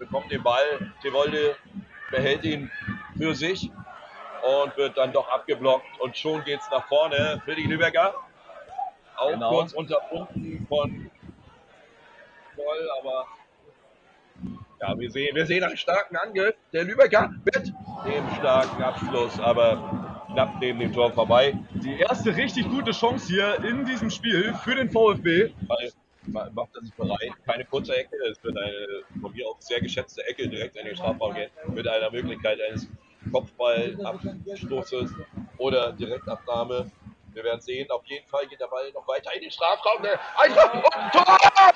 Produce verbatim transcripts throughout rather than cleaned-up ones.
bekommt den Ball, Tevolde behält ihn für sich und wird dann doch abgeblockt und schon geht es nach vorne für die Lübecker. Auch genau. Kurz unterbunden von Voll, aber ja, wir sehen, wir sehen einen starken Angriff der Lübecker mit dem starken Abschluss, aber knapp neben dem Tor vorbei. Die erste richtig gute Chance hier in diesem Spiel für den VfB. Weil, macht er sich bereit, keine kurze Ecke, es wird eine von mir auch sehr geschätzte Ecke direkt in den Strafraum gehen, mit einer Möglichkeit eines Kopfballabstoßes oder Direktabnahme. Wir werden sehen, auf jeden Fall geht der Ball noch weiter in den Strafraum. Einfach und Tor!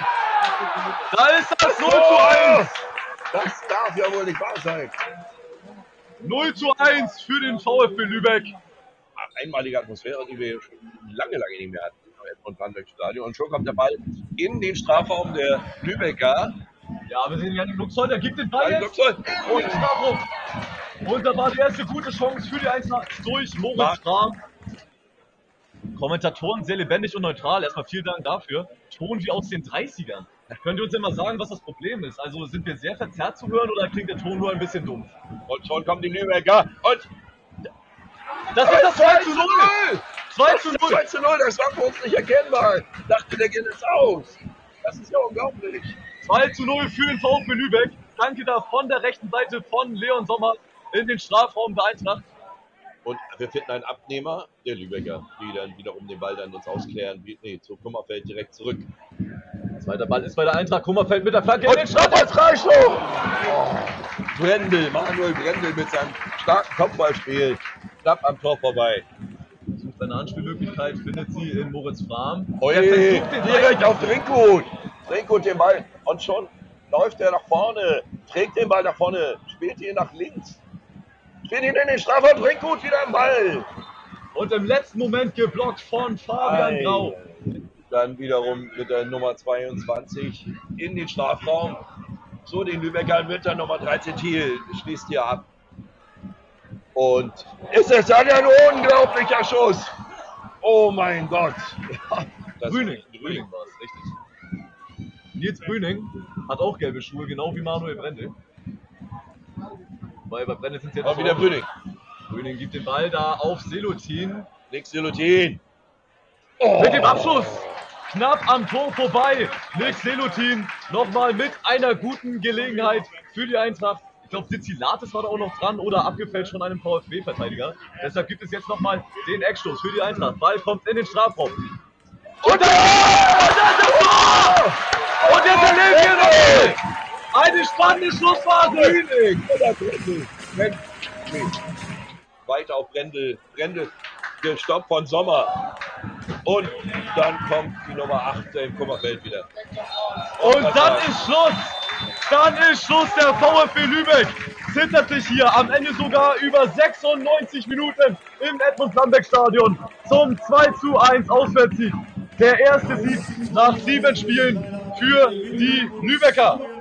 Da ist das null zu eins! Das darf ja wohl nicht wahr sein. null zu eins für den VfB Lübeck. Einmalige Atmosphäre, die wir schon lange, lange nicht mehr hatten im Stadion. Und schon kommt der Ball in den Strafraum der Lübecker. Ja, wir sehen ja den Luxol, der gibt den Ball ja, jetzt in den Strafraum. Und da war die erste gute Chance für die Eintracht durch Moritz Frahm. Kommentatoren sehr lebendig und neutral. Erstmal vielen Dank dafür. Ton wie aus den dreißigern. Könnt ihr uns immer sagen, was das Problem ist? Also sind wir sehr verzerrt zu hören oder klingt der Ton nur ein bisschen dumpf? Und schon kommen die Lübecker und das ist das zwei zu null! zwei zu null! zwei zu null, das war für uns nicht erkennbar. Ich dachte, der geht jetzt aus. Das ist ja unglaublich. zwei zu null für den VfB Lübeck. Danke da von der rechten Seite von Leon Sommer in den Strafraum der Eintracht. Und wir finden einen Abnehmer der Lübecker, die dann wiederum den Ball dann uns ausklären. Nee, zu Kummerfeld direkt zurück. Zweiter Ball ist bei der Eintracht. Kummerfeld mit der Flanke in den Strafraum. Oh. Brendel, Manuel Brendel mit seinem starken Kopfballspiel. Knapp am Tor vorbei. Sucht eine Anspielmöglichkeit, findet sie in Moritz Frahm. Oh je, direkt auf Trinkgut. Trinkgut den Ball und schon läuft er nach vorne. Trägt den Ball nach vorne, spielt ihn nach links. Spielt ihn in den Strafraum, Trinkgut wieder am Ball. Und im letzten Moment geblockt von Fabian Ei. Grau. Dann wiederum mit der Nummer zweiundzwanzig in den Strafraum. So, den Lübeckern wird dann Nummer dreizehn Thiel, schließt hier ab. Und ist es dann ein unglaublicher Schuss. Oh mein Gott. Das Brüning, Brüning war es, richtig. Nils Brüning hat auch gelbe Schuhe, genau wie Manuel Brendel. Weil bei Brendel sind sie jetzt auch wieder Brüning. Brüning gibt den Ball da auf Selutin. Nick Selutin. Oh. Mit dem Abschluss. Knapp am Tor vorbei. Nick Selutin nochmal mit einer guten Gelegenheit für die Eintracht. Ich glaube, Sizilates war da auch noch dran oder abgefälscht von einem VfB-Verteidiger. Deshalb gibt es jetzt nochmal den Eckstoß für die Eintracht. Ball kommt in den Strafraum. Und da ist das Tor! Und jetzt erleben wir noch eine spannende Schlussphase. Weiter auf Brendel. Brendel gestoppt von Sommer. Und dann kommt die Nummer acht im Kummerfeld wieder. Und dann ist Schluss. Dann ist Schluss. Der VfB Lübeck zittert sich hier am Ende sogar über sechsundneunzig Minuten im Edmund-Lambeck-Stadion zum zwei zu eins Auswärtssieg. Der erste Sieg nach sieben Spielen für die Lübecker.